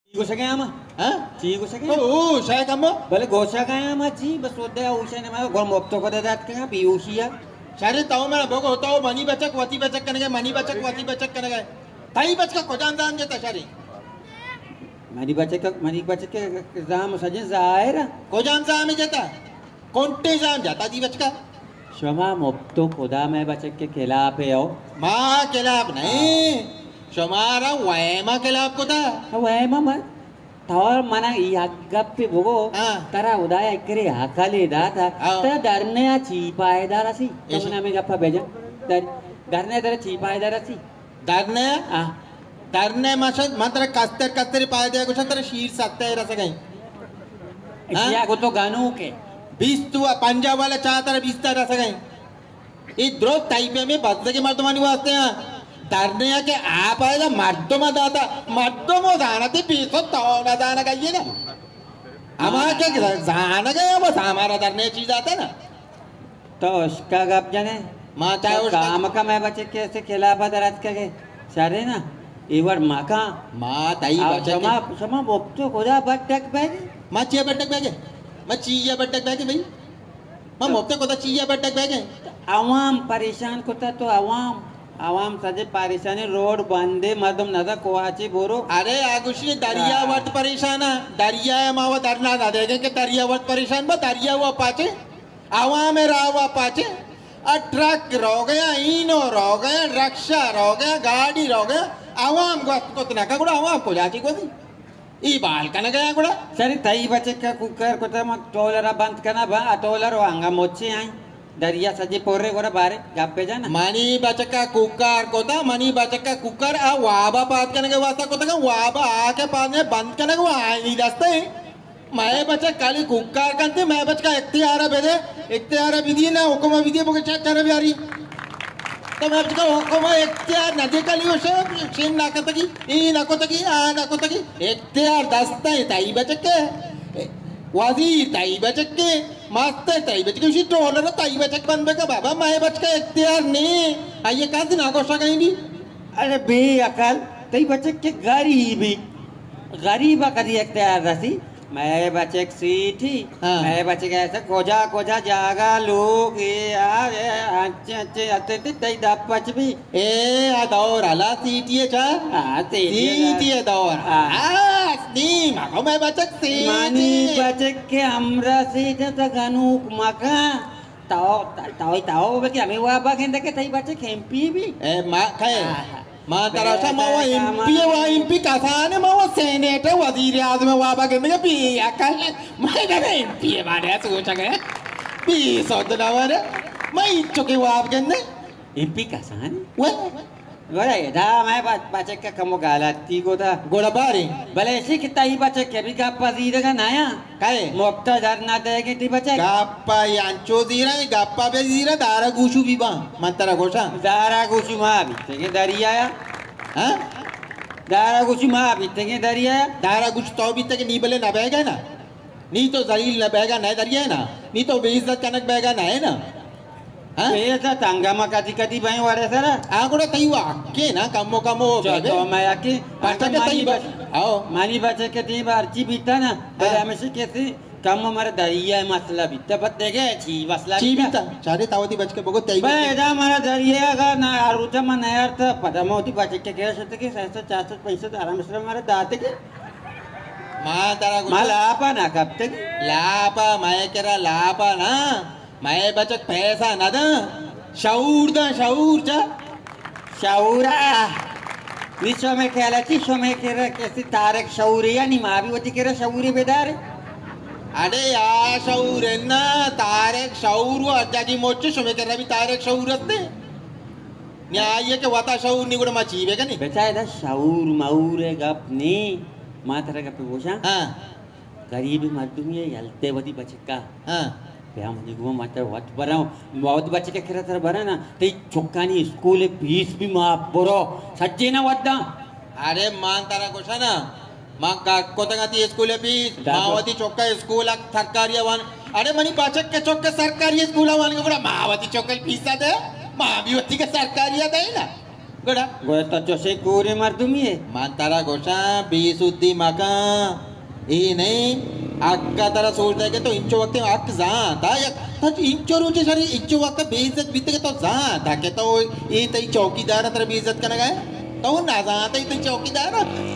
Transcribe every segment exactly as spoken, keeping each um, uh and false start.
Gosa kaya ama? Ha? Ci gosa kaya? Oo, saya kamu. Bale gosa kaya ama ci bas wada usha ne ma gol mopto ko dadat kaya bi usia. Shari tahu मेरा बोको होता हो money बचक वती बचक करने गए money बचक वती बचक करने गए ताई बच का कोजान दाम जता शारी Mari baca ke mari baca ke zam saja zaira. कोजान दाम जता कोंटे जाम जाता दी बच का Shoma mopto koda me baca ke khilaf hai ho. माँ खिलाफ नहीं शुमारा वैमा खिलाफ को था Awai mama. Tawar mana iagap pe bogo. Ah. Tara udaya kere hakali data. Ah. Tara darne a cipa edara si. Yes. Kamu nami gappa beja. Dar darne tara cipa edara si. डरने Ah. डरने माशा मात्र कस्तर कस्तर पाए दिया कुछ तेरे शीर सकते हैं रस गई Siya ko to ganu ke. बीस तू पंजाब वाले चाहता है बीस तरह रस गई ये द्रोह ताइपे में बदले के मर्दमानी वास्ते हैं डरने या के आप आएगा मर्दों में दाता मर्दों में जाना थी पीछे तो ना जाना का ये ना हमारा क्या जाना गया बस हमारा डरने चीज आता है ना तो उसका गप जाने माँ चाहे तो उसका काम का मैं बच्चे कैसे खिलाफ दराज के सारे ना इवर माका माँ ताई बच्चे समा समा बोपतो कोदा बटक बैग माँ चिया बटक बैगे माँ चिया बटक बैगे भाई माँ मोपते को तो चिया बटक बैगे आवाम परेशान कोता तो आवाम आवाम सजे परेशानी रोड बंदे मर्दम नदा कोहाची बोरो अरे आगुशी दरियावत परेशान है दरिया मावा दरना ना देगे के दरियावत परेशान बा दरिया हुआ पाचे आवाम रावा पाचे आ ट्रक रो गया इनो रो गया रक्षा रो गया गाड़ी रो गया आवाम को को तना का गुड़ा आवाम को जाची को ई बाल कना गया गुड़ा सरी तई बच्चे का कुकर कोता मत टोलरा बंद करना बा टोलर वांगा मोची आई दरिया सजे पोरे गोरा बारे गापे जाना मनी बचका कुकर को था मनी बचका कुकर आ वाबा बात करने के वास्ता को था वाबा आके पास में बंद करने को आई नहीं दस्ते मैं बच्चा काली कुकर करते मैं बच्चा इख्तियार बेदे इख्तियार विधि ना हुक्म विधि बोके चेक करे बिहारी तो मैं बच्चा हुक्म इख्तियार ना दे काली उसे शेम ना करता की ई ना करता की आ ना करता की इख्तियार दस्ता है ताई बचके वजीर ताई बचके मास्टर ताई बचके उसी टोलर ताई बचक बन बेका बाबा मैं बचका इख्तियार नहीं आइए कहाँ से नागोशा कहीं भी अरे बे अकल तई बच्चे के गरीबी गरीबा कदी इख्तियार रसी मैं बच्चे सी थी हाँ। मैं बच्चे कैसे कोजा कोजा जागा लोग ये यार अच्छे अच्छे अच्छे तई दपच भी ए आ दौर आला सीटिए चा हाँ सीटिए दौर हाँ। आ नी माको मैं बचक सी मानी बच्चे के हमरा से तो गनुक मका ताओ ताओ ताओ बे के हमें वहाँ बागेंदा के तई बच्चे खेम्पी भी ए मा खाए हाँ। माँ तारा सा मावा बेटा एमपी वा एमपी कसाने मावा सेनेटर वजीर आज़म वाबा के मेरे पी अकल मैं ना एमपी बारे सोचा गया पी सोचना वाले मैं चुके वाब के ने एमपी कसान वे गोरा ये था मैं बच्चे का कमो गाला ती को था गोड़ा बारी भले ऐसे कितना ही बच्चे के भी का पसीदे का नया काहे मुफ्ता डरना दे के ती बच्चे गप्पा यांचो जीरा गप्पा पे जीरा दारा गुशु भी बा मंतरा गोशा दारा कुछ माँ भी तेरे दरिया या हाँ दारा कुछ माँ भी तेरे दरिया या दारा गुश तो भी तक नी बले ना बैगा ना नी तो जलील ना बैगा ना दरिया है ना नी तो बेइज्जत कनक बैगा ना है ना हाँ ऐसा तंगामा कदी कदी भाई वाले सरा आगुड़ा तई वो आके ना कमो कमो तो मैं आके अच्छा के तई बस आओ मानी बच्चे के ती बार ची बीता ना भले हमें से कैसे कम हमारा दरिया मसला बीता पत्ते के ची मसला ची भी था चारे तावती बच के बगो तई भाई इधर हमारा दरिया का ना आरुचा मन यार था पता मोती बच्चे के क्या सोचते कि सैसठ चार पैसे तो आराम से हमारे दाते के माँ तारा गुश माँ लापा ना कब तक लापा मैं करा लापा ना मैं बचक पैसा ना दा शऊर दा शऊर चा शौरा विश्व में खेला थी विश्व में खेला कैसी तारक शौर्य नहीं माँ भी होती केरा शौर्य बेदार अरे या शऊर है ना तारक शऊर वो अज्जाजी मोचे शमे कर रहा भी तारक शऊर रखते न्याय के वाता शऊर निगुड़ मची बेगा नहीं बेचा इधर शौर मऊर गप नहीं माँ तरह का पोषा हाँ गरीबी मर्दुम ये यलते वती बच्चे का हाँ क्या मुझे वो मात्र बहुत बड़ा बहुत बच्चे के खेरा तर बड़ा ना ते चुक्कानी स्कूल फीस भी माफ बरो सच्चे ना वद्दा अरे मान तारा कोशा ना मां का कोतंगा ती स्कूल फीस मावती चौका स्कूल सरकारी वन अरे मनी पाचक के चौक सरकारी स्कूल वन को मावती चौक फीस दे मां भी होती के सरकारी दे ना गोड़ा गोरा तो चोसे कोरे मार तुम्ही है मांतारा गोशा बेसुद्धी माका ये नहीं अक्का तारा सोचता है कि तो इंचो वक्त अक जा था या तो इंचो रोचे सारी इंचो वक्त बेइज्जत बीते के तो जा था के तो ये तई चौकीदार तेरा बेइज्जत करना गए तो ना जा तई तई चौकीदार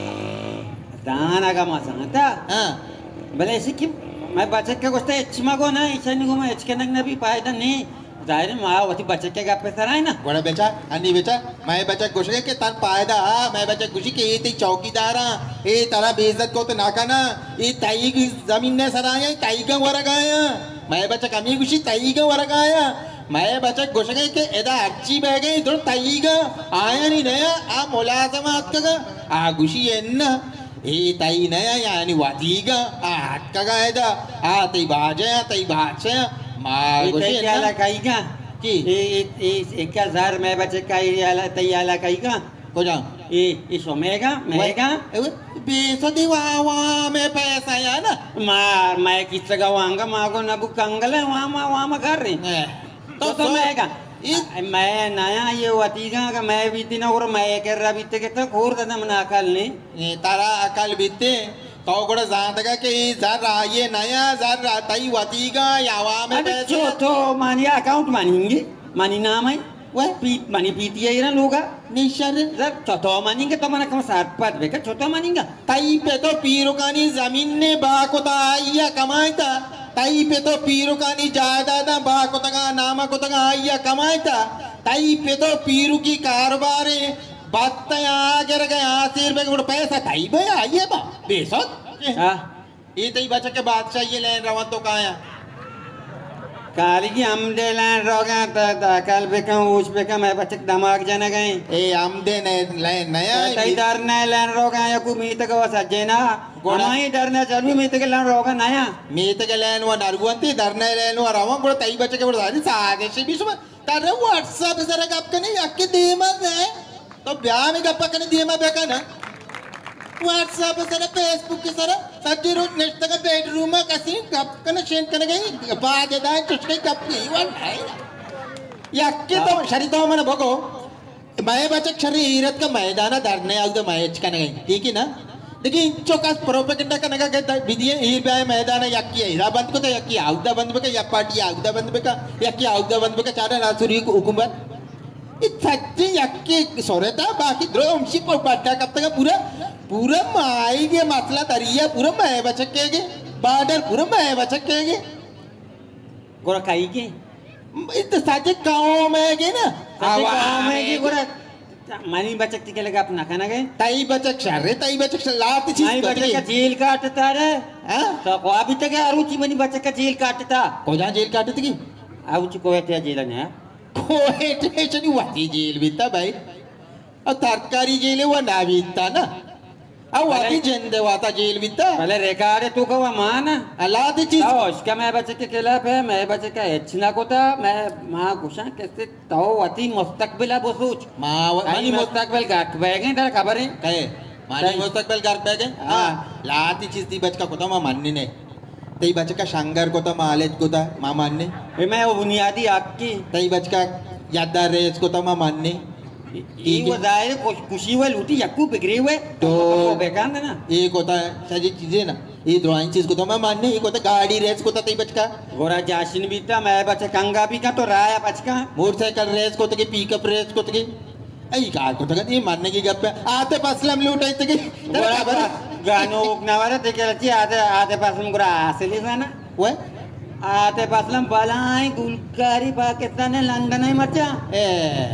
दाना का मासा था हाँ भले ऐसे क्यों मैं बचत का गोष्ट एचमा को ना ऐसा नहीं को मैं एच के नग ना भी फायदा नहीं जाहिर है माँ वही बचत के गप्पे सर है ना गोड़ा बेचा अन्नी बेचा मैं बच्चा गुस्से के तार पायदा मैं बच्चा गुस्से के ये तई चौकीदार ये तारा बेइज्जत को तो नाका ना ये ताई की जमीन ने सराया ताई का वरग आया मैं बच्चा कमी गुस्सी ताई का वरग आया मैं बच्चा गुस्से के एदा अच्छी बह गई इधर ताई का आया नहीं नया आ मुलाजमात का आ गुस्सी है ना ये ताई नया यानी वातीगा आ हट का गायदा आ तई बाजे तई बाजे मार ये गुस्से तई आला काई का की ये ये एक हजार मैं बचत का ये आला तई आला काई का को जाऊं ये ये सोमेगा मेगा बेसदी वावा में पैसा या ना मार मैं किस जगह वांगा मागो नबु कंगल है वहाँ वहाँ वहाँ कर रही तो तो मेगा मैं नया ये वतीगा का मैं बीती ना और मैं कर रहा बीते के तो खोर दादा मना अकल नहीं तारा अकल बीते तो गोड़ा जानता कि जरा ये नया जरा तई वतीगा यावा में अरे पैसे जो तो मानी अकाउंट मानेंगे मानी नाम है वह पीत मानी पीती है ना लोगा निशर जब छोटो मानेंगे तो मना कम सात पाँच बेका छोटो मानेंगा तई पे तो पीरुकानी जमीन ने बाकोता आइया कमाईता तई पे तो पीरुकानी जायदाद बाकोतगा नामा कोतगा आइया कमाईता तई पे तो पीरु की कारोबारे बात आगे रह गए आसिर रुपए का पैसा तई भाई आइए बा बेसत हाँ ये तई बच्चा के बादशाह ये ले रवा तो कहाँ काली की हम दे लान रोगा ता ता कल बेका उस बेका मैं बच्चे दिमाग जाना गए ए हम दे ने नया तई डर न लान रोगा या को मीत का सज्जे ना गोनाई डर न चलू मीत के लान रोगा नया मीत के लान वो नरगुंती डर न लान वो रवा गोड़ तई बच्चे के बोल सारी सागे से भी सुबह तारे व्हाट्सएप जरा गप करने यक्के देमा है तो ब्याह में गप्पा करने दिए मैं बेका ना व्हाट्सएप जरा फेसबुक के जरा सच्ची रोज नेक्स्ट का बेडरूम में कसी गप करने शेयर करने गई बाद दाएं चुटके गप की वन है यक्के तो शरीर तो मैंने भगो मैं बच्चे शरीरत का मैदान धरने आउ तो मैच करने गई ठीक है ना देखिए चौका प्रोपेगेंडा करने का कहता है विधि ये बाय मैदान यक्की है बंद को तो यक्की आउदा बंद में का या पार्टी आउदा बंद में का यक्की आउदा बंद में का चारा नासुरी को हुकूमत सच्चे यक्के सोरेता बाकी द्रोमशी पर पट्टा कब तक पूरा पूरा माई के मसला तरिया पूरा मैं बचक के बाडर पूरा मैं बचक के गोरा काई के इत साजे गाँव में गए ना गाँव में के गोरा मानी बचक के लगा अपना खाना गए ताई बचक शर्रे ताई बचक लात चीज मानी बचक का जेल काटता रे हाँ तो को अभी तक आरुचि मनी बचक का जेल काटता को जहाँ जेल काटती की आरुचि को है जेल ने कोई टेंशन नहीं वाती जेल बीता भाई और तरकारी जेल है वो ना बीता ना अब वाती जिंदे वाता जेल बीता पहले रिकॉर्ड तू को माना अल्लाह दी चीज तो उसका मैं बच्चे के खिलाफ है मैं बच्चे का इच्छा को था मैं माँ गुस्सा कैसे तो वाती मुस्तकबिल अब सोच माँ मानी मुस्तकबिल गाट बैगे तेरा खबर है कहे मानी मुस्तकबिल गाट बैगे हाँ लाती चीज दी बच का को तो माँ मानने ने तई बच का शंगर को तो मालेज को था माँ मानने मैं वो बुनियादी आपकी तई बच का याददार रेस को तो माँ मानने ये वो जाहिर खुशी हुए लूटी यक्कू बिगड़े हुए तो बेकार ना एक होता है सारी चीजें ना ये ड्राइंग चीज को तो मैं मानने एक होता गाड़ी रेस को तो तई बच का गोरा जाशिन भी था मैं बच्चे कंगा भी का तो राया बच का मोटरसाइकिल रेस को तो पिकअप रेस को तो आई कार को तो ये मानने की गप है आते पसलम लूटाई तो गोरा गानो उगनावारे ते के लची आते आते पसलम गोरा असली जाना वो आते पसलम बलाई गुलकारी पाकिस्तान लंदन है मचा ए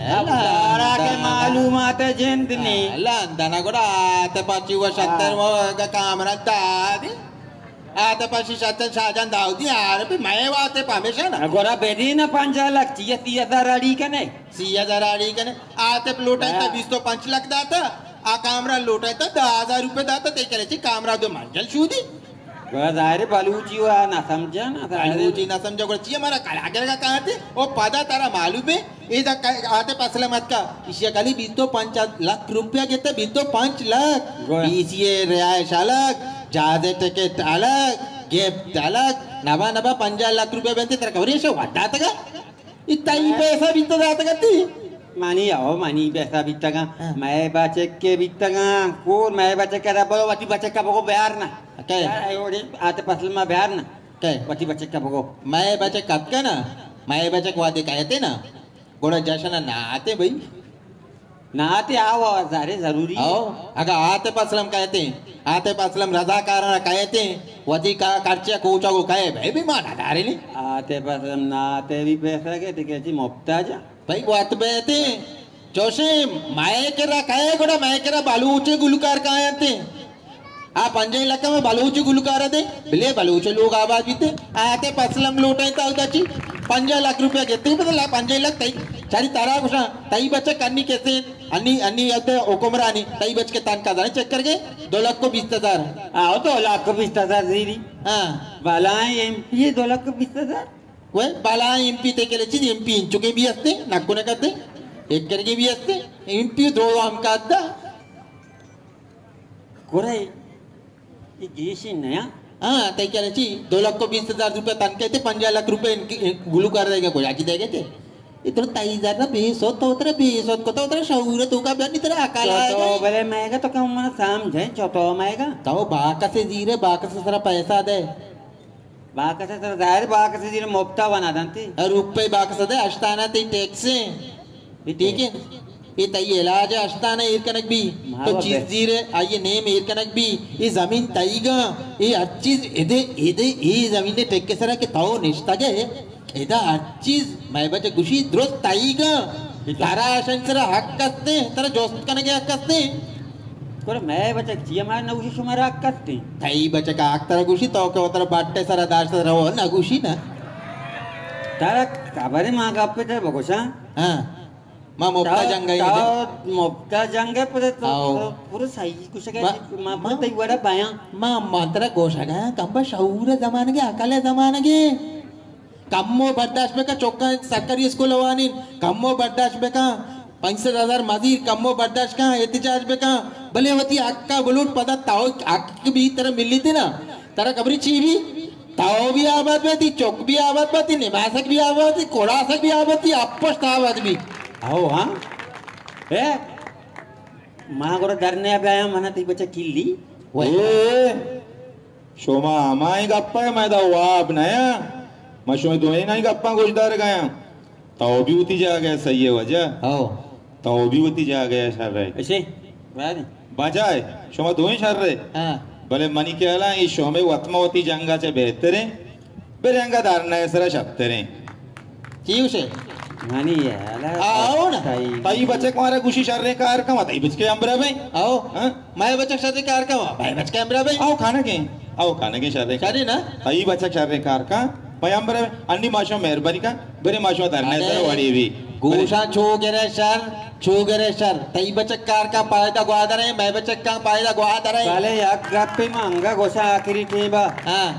सारा के मालूमात है जिंदनी लंदन गोरा आते पाची वो सत्तर वो का कामरा दादी आते पाची सत्तर शाहजहां दाऊदी यार पे मैं वाते हमेशा ना गोरा बेदी ना पंजा लाख चिया सी हजार अड़ी का नहीं सी हजार अड़ी का नहीं आते लूटाई तो बीस तो पांच लाख दाता आ कामरा लूटाई तो दस हजार रुपए दाता ते करे कामरा दो मंजल शूदी जाहिर बलूची हुआ ना समझा ना बलूची ना समझा को चाहिए हमारा कलाकार का कहाँ थे वो पता तारा मालूम है इधर आते पसले मत का इसी काली बीस तो पांच लाख रुपया घेते बीस तो पांच लाख पीसीए रियायश अलग जादे टिकट अलग गिफ्ट अलग नवा नवा पंजा लाख रुपया बनते तेरा कवरेज से वाटा तक इतना ही पैसा बीत जाता करती mani ya mani biasa bitaga Ah. mai baca ke bitaga kur mai baca ke rabo wati baca ka bogo biarna Okay. ayo di ate pasal ma biarna Okay. wati baca ka bogo मैं बचक कत का ना मैं बचक वादे कहते ना गोड़ा जशन ना आते भाई ना आते आओ सारे जरूरी आओ अगर आते पसलम कहते आते पसलम रजाकार कहते वती का खर्चे कोचा को कहे भाई भी माना डारे ने आते pasal ना आते भी पैसा के टिके ची मुफ्ताज भाई वात बेते जोशी मैं केरा कहे गोड़ा मैं केरा बालूचे गुलकार कहाँ आते आ पंजे इलाका में बालूचे गुलकार आते बिले बालूचे लोग आवाज बीते आते पसलम लोटाई ता उदाची पंजा लाख रुपया घेते बदला पंजे लाख तई चारी तारा कुछ तई बच्चे करनी कैसे अन्नी अन्नी आते ओकोमरा अन्नी तई बच के तान का जाने चेक करके दो लाख को बीस हजार आओ तो लाख को बीस हजार जीरी हाँ बालाएं एमपी दो लाख को बीस हजार वह बाला एमपी ते केले चीज एमपी इंचुके भी असते नाको ने करते एक करके भी असते एमपी दो हम का अद्दा कोरे ये गेशी नया हाँ तई केले चीज दो लाख को बीस हजार रुपये तान कहते पंजा लाख रुपये इनकी गुलू कर देगा कोई आकी देगा थे इतना तई हजार ना बीस होता उतरे बीस होता तो उतरे शौर तू का बयान इतना अकाल तो आएगा भले महंगा तो कम मन समझे चौथो महंगा तो बाका से जीरे बाका से सारा पैसा दे बाका से तर जाहिर बाका से जीरे मुफ्ता बना दंती और रुपये बाका से दे अष्टाना ते टैक्स ठीक है ये तई इलाज है अष्टाना ईर कनक भी तो मारो चीज बे। जीरे आइए नेम ईर कनक भी ये जमीन तईगा ये हर चीज इधे इधे ये जमीन ने टेक के सरा के ताओ निश्ता जे इधर हर चीज मैं बचे गुशी द्रोस तईगा तारा शंकर हक कसते तारा जोस्त कनक हक कसते कोरे मैं बच्चा जिया मार नौशी शुमारा करते तई बचे का हक तारा गुशी तो के उतर बाटे सारा दाश सारा हो ना गुशी ना तारा काबारे मां का पे ते बगोसा हाँ माँ मुफ्ता जंगाई है ताओ मुफ्ता जंगे पर तो आओ। पूरा सही कुछ के मा- मां मा- पर तई बड़ा पाया माँ मंत्र गोशा गया कंबा शौर जमाने के अकाले जमाने के कम्मो बर्दाश्त में का चौका सरकारी स्कूल वानी कम्मो बर्दाश्त में का पैंसठ हजार मजीर कम्मो बर्दाश्त का एहतिजाज में का भले होती अक्का बुलूट पता ताओ अक्क भी तरह मिली थी ना तरह कबरी ची भी ताओ भी आबाद में थी चौक भी आबाद में थी निमासक भी आबाद थी कोड़ासक भी आबाद थी अपोस्ट आबाद भी आओ हाँ ए मां को डरने पे आया मना ती बच्चा किल्ली ए शोमा आमाई गप्पा है मैं तो वाब नया मशो तो नहीं गप्पा गोशदार गया तो भी उती जा गया सही है वजह आओ तो भी उती जा गया शर रहे ऐसे बात बजाय शोमा दो ही शर रहे हाँ भले मनी के ला ये शोमे वत्मवती जंगा चे बेहतर है बेरंगा दारना सरा शक्तर है चीव से मानी याला आओ ना। ताई बच्चे कुमारा गुशी शर रहे कार का ताई बच के अंबरा में आओ हाँ? मैं बच्चा शादी कार का वहाँ भाई बच कैमरा भाई आओ खाना के आओ खाना के शर रहे शादी ना ताई बच्चा शर रहे कार का पयांबरा में अन्नी माशो मेहरबानी का बेरे माशो धरने सरा वड़ी भी गोशा छो गिरे शर छो गिरे शर तई बचक कार का पायदा ग्वादर है मैं बचक का पायदा ग्वादर है साले याक गप्पे मांगा गोसा आखिरी टेबा हाँ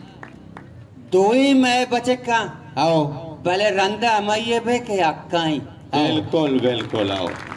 दो ही मैं बचे का आओ भले रंदा मैये बे के अक्का ही बिल्कुल बिल्कुल आओ